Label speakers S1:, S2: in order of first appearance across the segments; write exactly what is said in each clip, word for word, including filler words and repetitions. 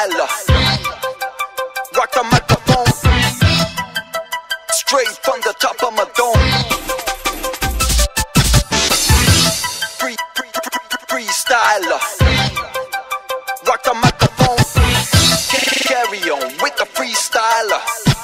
S1: freestyler. Rock the microphone straight from the top of my dome. Free, free, free, freestyler. Rock the microphone. Carry on with the freestyler.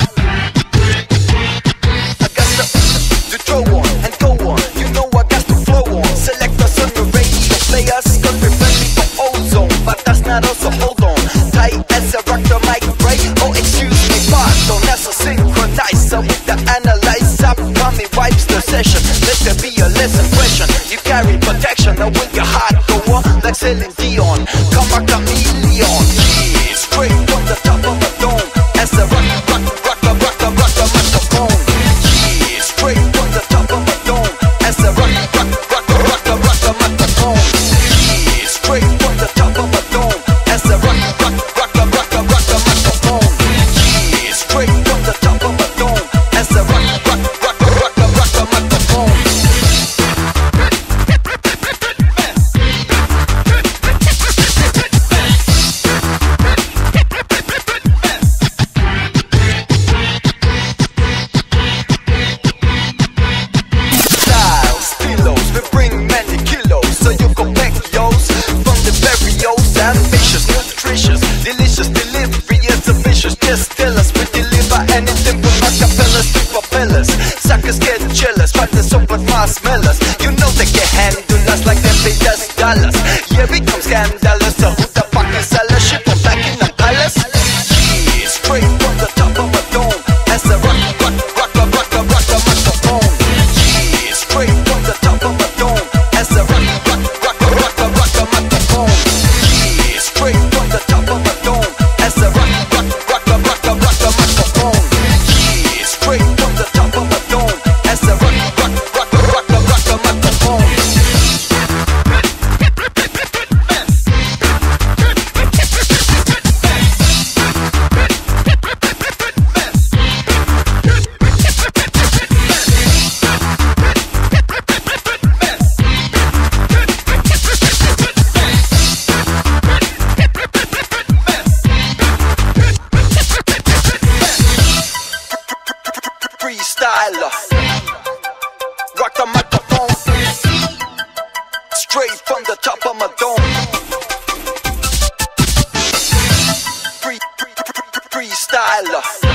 S1: I got to, to throw on and go on. You know I got to flow on. Select us on the radio. Play us cause we're friendly for ozone. But that's not us, so hold on. Tight as I rock the mic, right? Oh, excuse me, pardon. That's a synchronizer with the analyzer. Coming vibes the session. Let there be a less impression. You carry protection. Now with your heart go on like Celine Dion. Come a chameleon. Yeah, straight from the top of the dome. As I rock, rock, rock, rock, rock, rock, rock the microphone. Yeah, straight from the top of the dome. As I rock, rock, rock, rock, rock, rock the microphone. Yeah, straight from the top of the dome. As I rock, rock, rock, rock, rock, rock the microphone. Yeah, straight from the top of the dome. As I rock, rock, rock, rock, rock, rock the microphone. Just tell us we deliver anything from acapellas to propellers. Suckers get jealous, but the soap marshmallows. You know they can handle us like them pay us dollars. Yeah, we come scandalous. So who the fuck is seller? Shit from back in the palace. Yeah, straight from the top of a dome. As I rock, rock, rock, rock, rock, rock, rock the microphone. Yeah, straight from the top of a dome. As I rock, rock, rock, rock, rock, rock the microphone. Yeah, straight from the top of a dome. As I rock, rock, rock, rock, rock, rock the microphone. Yeah, straight from the top of the dome. As I rock, rock, rock, rock, rock, rock the microphone. Freestyler. Rock the microphone straight from the top of my dome. Free, free, free, freestyler.